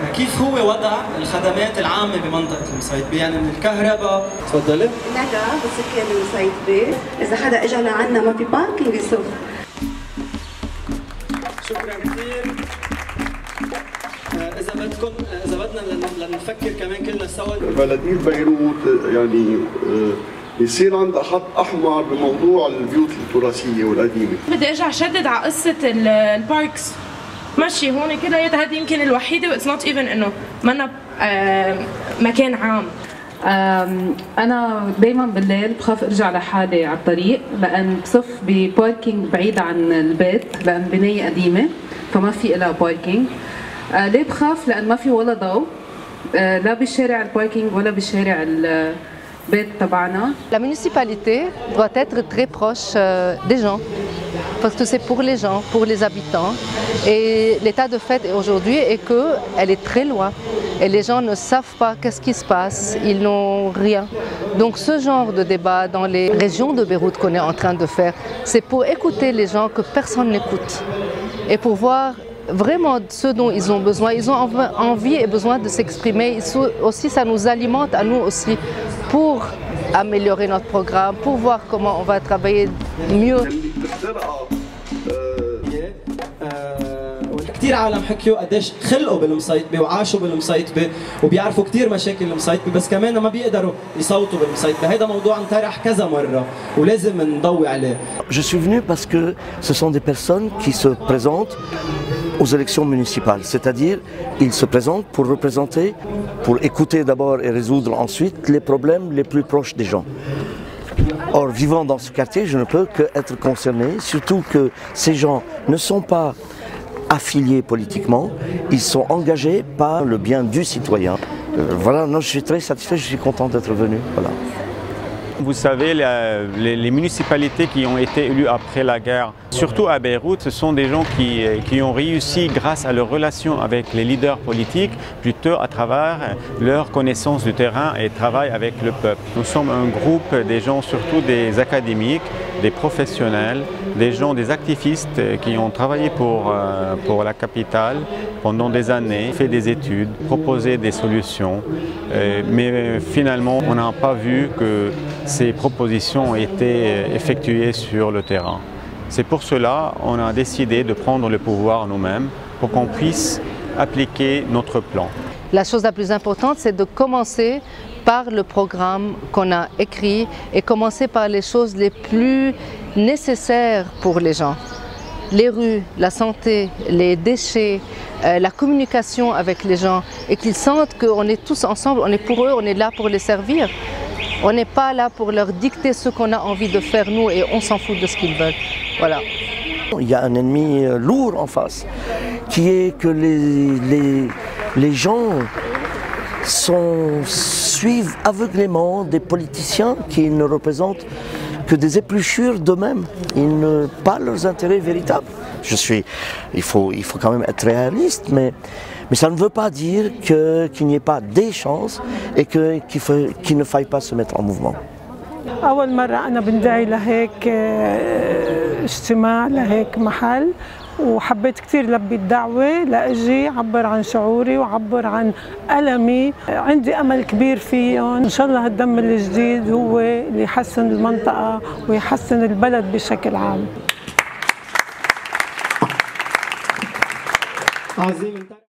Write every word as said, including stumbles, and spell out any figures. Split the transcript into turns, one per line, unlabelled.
كيف هو وضع الخدمات العامة بمنطقة المصيدبة؟ يعني من الكهرباء. تفضلي.
ندى بسكان المصيدبة، إذا حدا إجا لعنا ما في باركينج يصف.
شكرا كثير. إذا بدكم إذا بدنا لنفكر كمان كلنا سوا.
بلدية بيروت يعني يصير عندها خط احمر بموضوع البيوت التراثيه والقديمه.
بدي ارجع اشدد على قصه الباركس. ماشي هون كلياتها هذه يمكن الوحيده واتس نوت ايفن انه منا مكان عام.
انا دائما بالليل بخاف ارجع لحالي على الطريق لان بصف بباركينج بعيد عن البيت لان بنايه قديمه فما في لها باركينج. ليه بخاف؟ لان ما في ولا ضوء لا بالشارع الباركينج ولا بالشارع
La municipalité doit être très proche des gens, parce que c'est pour les gens, pour les habitants. Et l'état de fait aujourd'hui est qu'elle est très loin. Et les gens ne savent pas qu'est-ce qui se passe, ils n'ont rien. Donc ce genre de débat dans les régions de Beyrouth qu'on est en train de faire, c'est pour écouter les gens que personne n'écoute. Et pour voir vraiment ce dont ils ont besoin. Ils ont envie et besoin de s'exprimer. Aussi, ça nous alimente à nous aussi pour améliorer notre programme, pour voir comment on va travailler mieux.
كثير عالم حكيوا قديش خلقوا بالمصيدبه وعاشوا بالمصيدبه وبيعرفوا كثير مشاكل المصيدبه بس كمان ما بيقدروا يصوتوا بالمصيدبه. هيدا موضوع انطرح كذا مره ولازم نضوي عليه.
Je suis venu parce que ce sont des personnes qui se présentent aux élections municipales, c'est-à-dire ils se présentent pour représenter, pour écouter d'abord et résoudre ensuite les problèmes les plus proches des gens. Or, vivant dans ce quartier, je ne peux qu'être concerné, surtout que ces gens ne sont pas affiliés politiquement, ils sont engagés par le bien du citoyen. Euh, voilà, non, je suis très satisfait, je suis content d'être venu. Voilà.
Vous savez, les, les municipalités qui ont été élues après la guerre, surtout à Beyrouth, ce sont des gens qui, qui ont réussi grâce à leurs relations avec les leaders politiques, plutôt à travers leur connaissance du terrain et travail avec le peuple. Nous sommes un groupe des gens, surtout des académiques, des professionnels, des gens, des activistes qui ont travaillé pour, pour la capitale pendant des années, fait des études, proposé des solutions, mais finalement on n'a pas vu que ces propositions ont été effectuées sur le terrain. C'est pour cela qu'on a décidé de prendre le pouvoir nous-mêmes pour qu'on puisse appliquer notre plan.
La chose la plus importante, c'est de commencer par le programme qu'on a écrit et commencer par les choses les plus nécessaires pour les gens. Les rues, la santé, les déchets, euh, la communication avec les gens et qu'ils sentent qu'on est tous ensemble, on est pour eux, on est là pour les servir. On n'est pas là pour leur dicter ce qu'on a envie de faire nous et on s'en fout de ce qu'ils veulent. Voilà.
Il y a un ennemi lourd en face, qui est que les, les, les gens sont, suivent aveuglément des politiciens qui ne représentent que des épluchures d'eux-mêmes. Ils ne pas leurs intérêts véritables. Je suis, il faut, il faut quand même être réaliste, mais, mais ça ne veut pas dire que, qu'il n'y ait pas des chances et que, qu'il, faut, qu'il ne faille pas se mettre en mouvement.
أول مرة أنا بندعي لهيك اجتماع لهيك محل وحبيت كثير لبي الدعوة لأجي عبر عن شعوري وعبر عن ألمي. عندي أمل كبير فيهم، إن شاء الله هالدم الجديد هو اللي يحسن المنطقة ويحسن البلد بشكل عام.